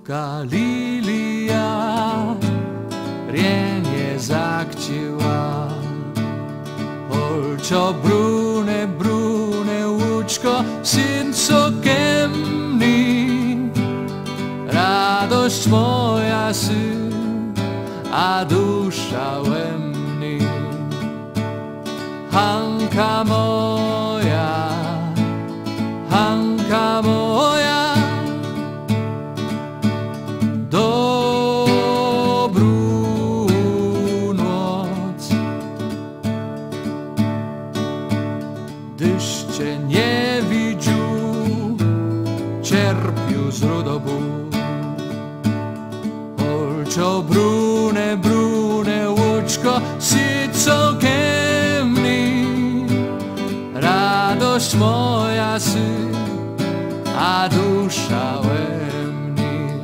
Słówka lilia rienie zakciła, olcio brune, brune łuczko, synco kemni, radość moja syn, a dusza we mnie. Hanka moja, Hanka moja, dobrú noc. Dyście nie widziu, cierpiu z rudobu, olcio brune, brune łuczko, syco kemni, radość moja syn, a dusza we mnie.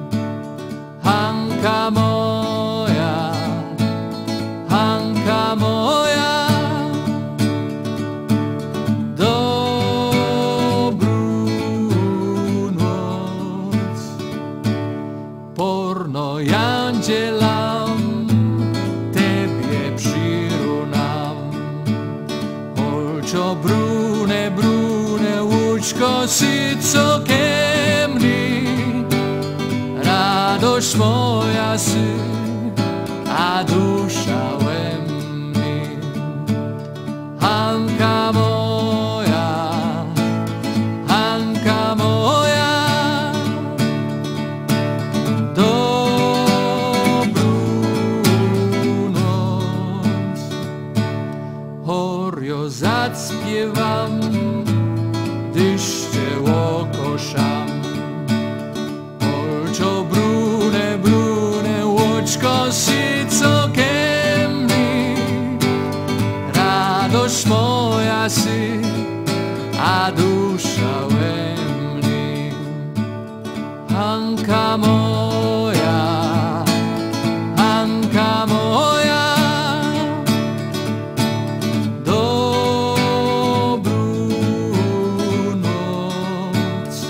Hanka moja, Hanka moja, dobrú noc. Porno jandzielam, tebie przyrunam, olcio brune, brune łuczko, syco kemni, radość moja syn, a dusza we mnie. Hanka moja, Hanka moja, dobrú noc. Horio zacpiewam, dyście łokoszam, olcio brune, brune łuczko, syco kemni, radość moja syn, a dusza we mnie. Hanka moja, Hanka moja, dobrú noc.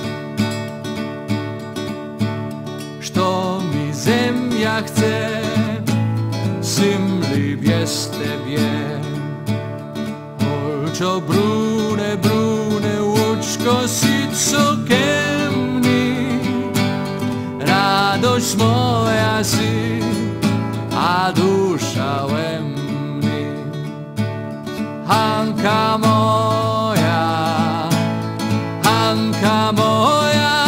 Što mi zemlja chce, zimli bez tebie, olcio brune, brune łuczko, syco kemni, radość moja syn, a dusza we mnie. Hanka moja, Hanka moja,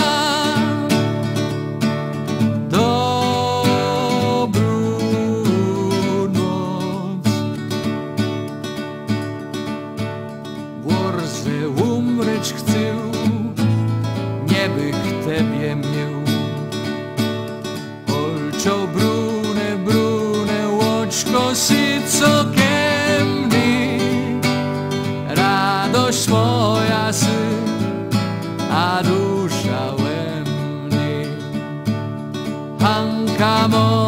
dobrú noc. Worze umreć chcę, nie bych tebie miał, olcio brune, brune łuczko, syco kemni, radość moja syn, a dusza we mnie. Hanka moja,